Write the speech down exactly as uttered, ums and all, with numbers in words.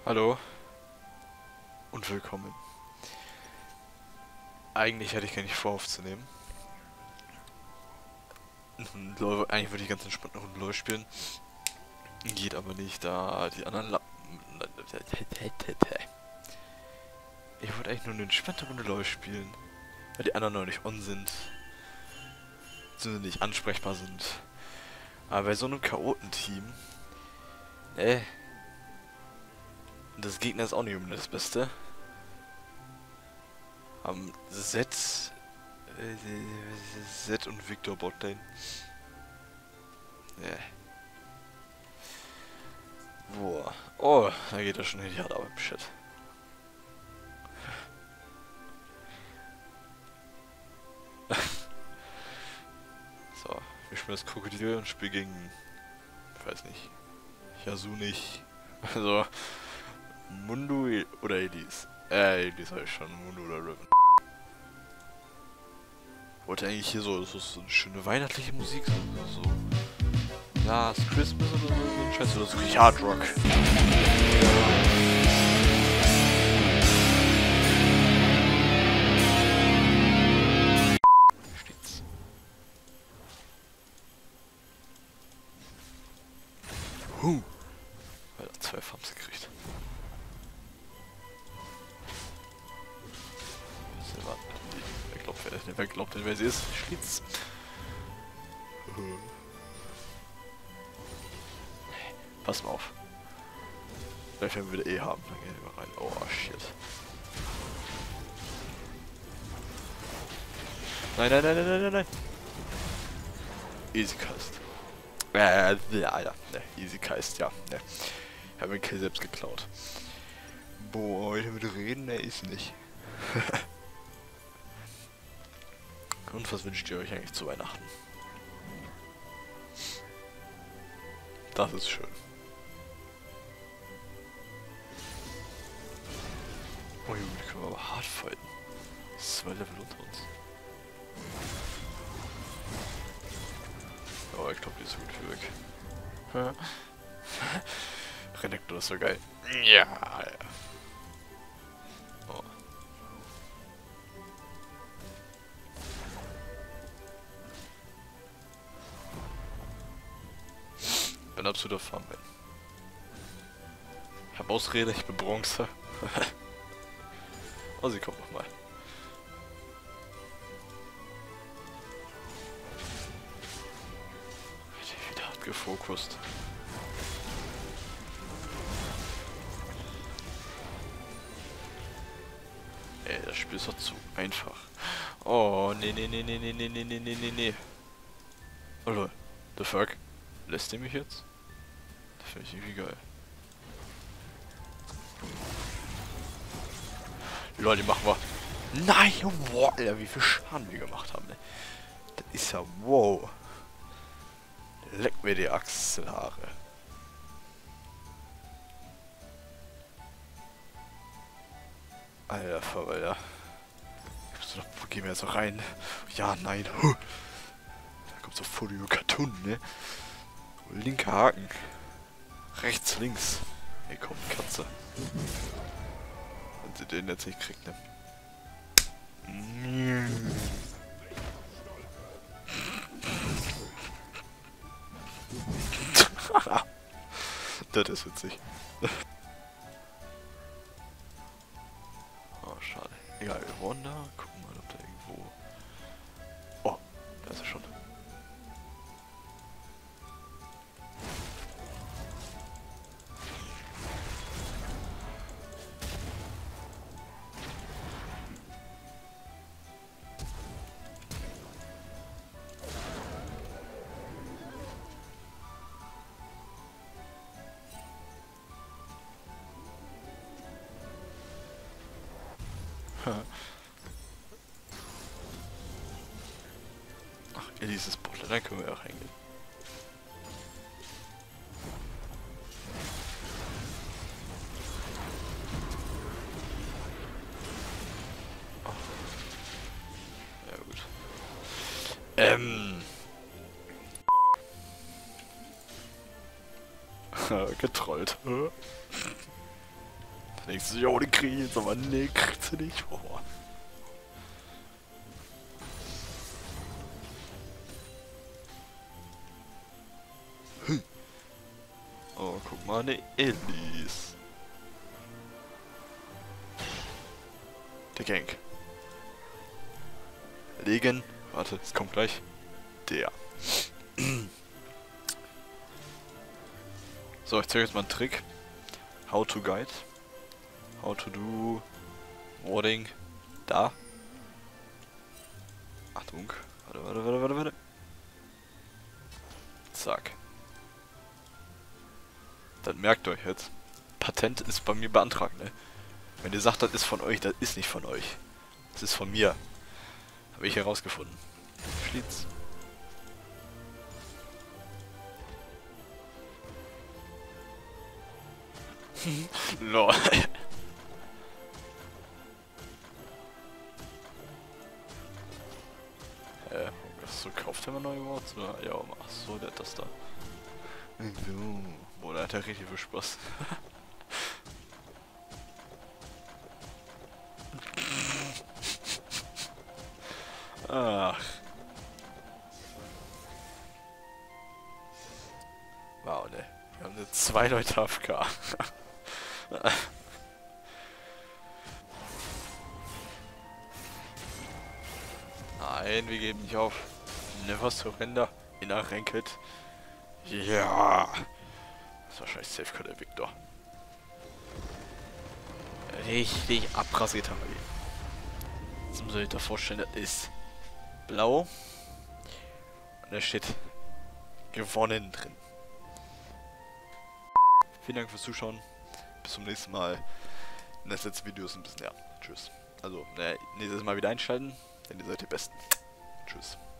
Hallo und willkommen. Eigentlich hätte ich gar nicht vor aufzunehmen. LOL, eigentlich würde ich ganz entspannt noch ein LOL spielen. Geht aber nicht, da die anderen La Ich wollte eigentlich nur eine entspannte Runde LOL spielen. Weil die anderen noch nicht on sind. Beziehungsweise nicht ansprechbar sind. Aber bei so einem Chaoten-Team. Äh. Das Gegner ist auch nicht unbedingt das Beste. Haben Z. Z und Victor Botlane. Ja. Boah. Oh, da geht er schon hin. Ja, aber shit. So, wir spielen das Krokodil und spielen gegen. Ich weiß nicht. Yasunich. Also. Mundu oder Elise. Äh, Elise habe ich schon. Mundu oder Riven. Wollte eigentlich hier so, so, so eine schöne weihnachtliche Musik, so, so Last Christmas oder so, so ein Scheiß, oder so richtig Hard Rock. Steht's. Huh. Weil er zwei Farms gekriegt. Wer glaubt, wer, wer glaubt denn, wer sie ist? Schlitz. Pass mal auf. Vielleicht werden wir wieder E haben. Dann gehen wir mal rein. Oh, shit. Nein, nein, nein, nein, nein, nein, nein. Easy Cast. Äh, ja, ja. Ne, Easy Cast, ja. Ne. Ich habe den Kill selbst geklaut. Boah, heute mit reden, ne, ist nicht. Und was wünscht ihr euch eigentlich zu Weihnachten? Das ist schön. Oh Junge, die können wir aber hart fighten. Zwei Level unter uns. Oh, ich glaube, die ist gut weg. Renekton ist so geil. Ja, ja. Oh. Ich bin absoluter Farmman. Ich habe Ausrede, ich bin Bronze. Oh, sie kommt nochmal. Ich wieder hart gefokust. Ey, das Spiel ist doch zu einfach. Oh, nee, nee, nee, nee, nee, nee, nee, nee, nee, nee, nee. Oh lol. The fuck? Lässt der mich jetzt? Das finde ich irgendwie geil. Lol, die machen wir. Nein, wow, Alter, wie viel Schaden wir gemacht haben, ne? Das ist ja wow. Leck mir die Achselhaare. Alter Verwalter. Wo gehen wir jetzt noch rein? Ja, nein. Da kommt so Folio Cartoon, ne? Linker Haken. Rechts, links. Hier kommt Katze. Wenn sie den jetzt nicht kriegt, ne? Das ist witzig. Oh, schade. Egal, Wanda. Gucken wir mal, ob da irgendwo... Oh, da ist er schon. Ach, Elise ist Bot, dann können wir auch reingehen. Oh. Ja gut. Ähm. Getrollt. Da denkst du, jo, den krieg ich jetzt, aber nee, kriegst du nicht. Oh. Hm. Oh, guck mal, eine Elise. Der Gank. Legen. Warte, es kommt gleich. Der. So, ich zeige jetzt mal einen Trick. How to guide. How to do warding. Da. Achtung. Warte, warte, warte, warte, warte. Zack. Dann merkt euch jetzt. Patent ist bei mir beantragt, ne? Wenn ihr sagt, das ist von euch, das ist nicht von euch. Das ist von mir. Habe ich herausgefunden. Schlitz. Lol. Hä? So, kauft er mal neue Worte? Ja, ach so, der hat das da. So. Boah, da hat er richtig viel Spaß. Ach. Wow, ne. Wir haben jetzt zwei Leute A F K. Nein, wir geben nicht auf. Never surrender in a Ranked. Ja. Das ist wahrscheinlich Safecard der Victor. Richtig abrasiert haben wir die. Jetzt muss ich euch vorstellen, das ist blau. Und da steht gewonnen drin. Vielen Dank fürs Zuschauen. Bis zum nächsten Mal. Das letzte Video ist ein bisschen, ja, tschüss. Also, ne, nächstes Mal wieder einschalten, denn ihr seid die Besten. Tschüss.